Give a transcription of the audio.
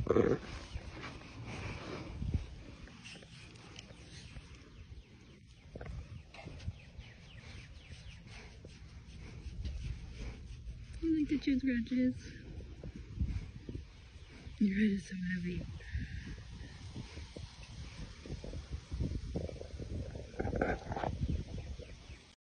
I like the chin scratches. Your head is so heavy.